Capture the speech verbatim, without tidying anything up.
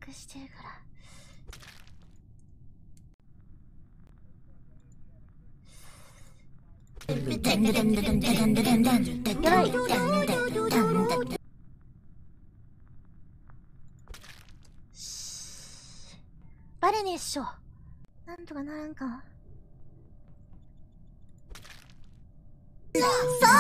くしてるから。バレねえっしょ。なんとかならんか。さ